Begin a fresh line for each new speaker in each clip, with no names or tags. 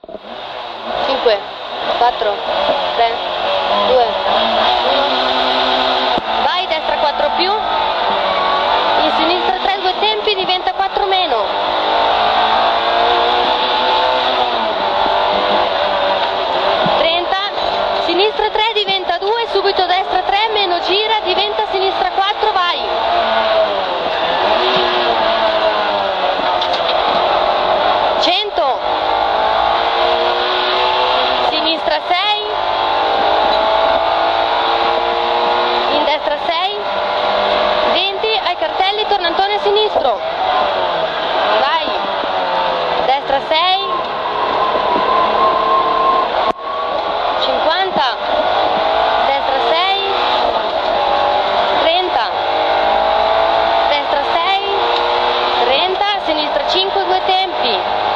5, 4, 3, 2, 1. Vai, destra 4 più. In sinistra 3, 2 tempi, diventa 4 meno. Sinistra 3 diventa 2, subito destra 3, meno gira, diventa sinistra 4, vai. Sinistra 6, in destra 6, 20, ai cartelli, tornantone sinistro, vai, destra 6, 50, destra 6, 30, destra 6, 30, sinistra 5, 2 tempi,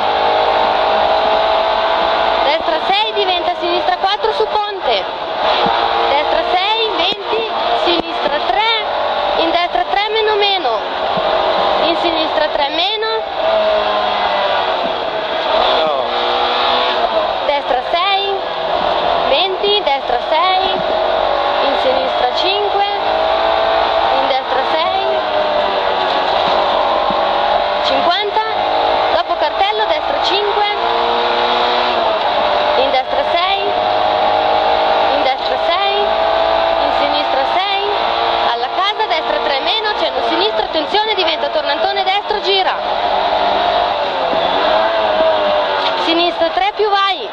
destra 6 diventa sinistra 4 su ponte, destra 6, 20, sinistra 3, in destra 3 meno meno, in sinistra 3 meno, destra 6, 20, destra 6, in sinistra 5, in destra 6, 50, dopo cartello destra 5, in destra 6, in destra 6, in sinistra 6, alla casa destra 3 meno, cenno sinistra, attenzione, diventa tornantone destro, gira, sinistra 3 più vai,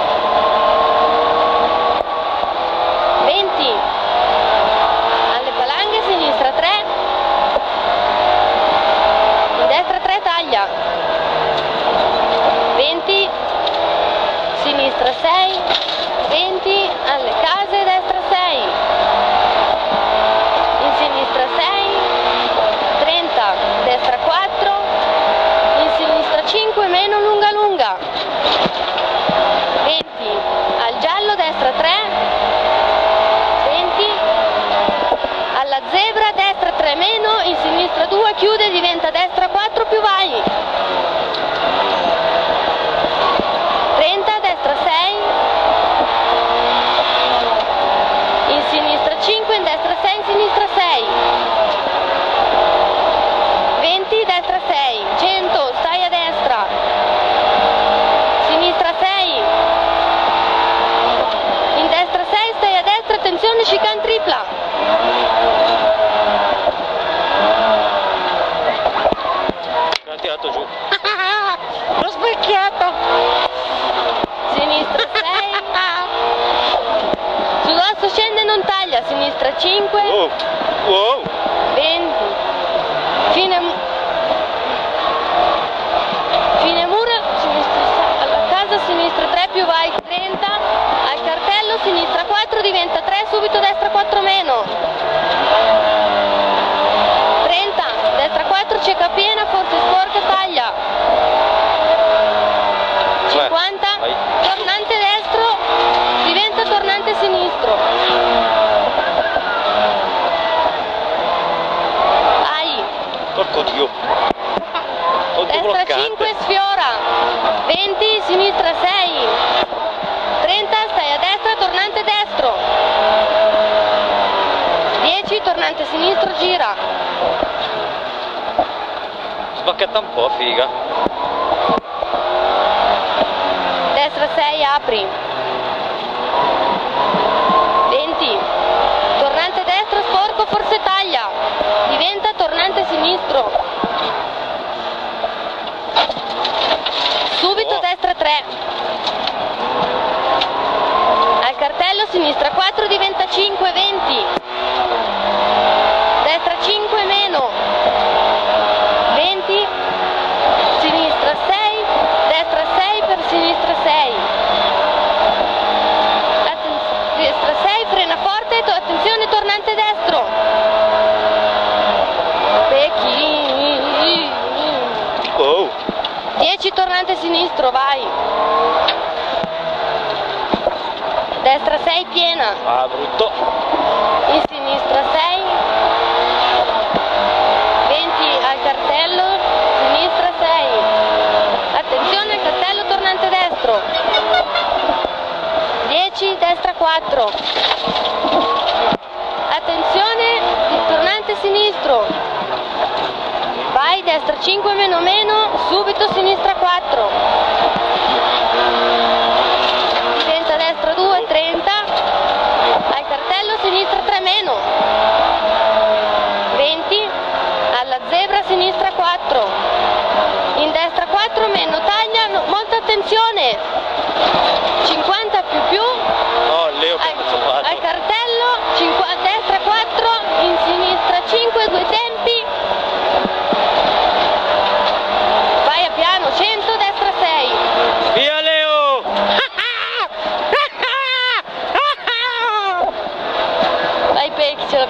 20, alle palanghe, sinistra 3, in destra 3 taglia, 20, sinistra 6, 20, alle case, destra 6, in sinistra 6, 30, destra 4, in sinistra 5, meno lunga lunga, 20, al giallo, destra 3, 20, alla zebra, destra 3 meno, in sinistra 2, chiude, diventa destra 4 più vai, 30, destra 6, in sinistra 5, in destra 6, in sinistra 6, 20, destra 6, 100, stai a destra, sinistra 6, in destra 6, stai a destra, attenzione, chicane tripla,
l'ha tirato giù,
l'ho specchiato, sinistra 6, sull'osso scende e non taglia, sinistra 5,
wow.
20, fine muro, alla casa, sinistra 3 più vai, 30, al cartello, sinistra 4, diventa 3, subito destra 4 meno, 30, destra 4, cieca piena, forse sporca, taglia, 50, tornante destro, diventa tornante sinistro, vai,
porco Dio,
destra 5, sfiora, 20, sinistra 6, 30, stai a destra, tornante destro, 10, tornante sinistro, gira,
sbacchetta un po', figa,
destra 6, apri, 20, tornante destro, sporco, forse taglia, diventa tornante sinistro, subito destra 3, al cartello, sinistra 4, diventa 5, 20, destra 5 meno, 20, sinistra 6, destra 6 per sinistra 6, destra 6, frena forte, attenzione, tornante destro, becchi, 10, tornante sinistro, vai, destra 6 piena,
brutto,
in sinistra 6, 20 al cartello, sinistra 6, attenzione al cartello, tornante destro,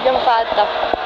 l'abbiamo fatta.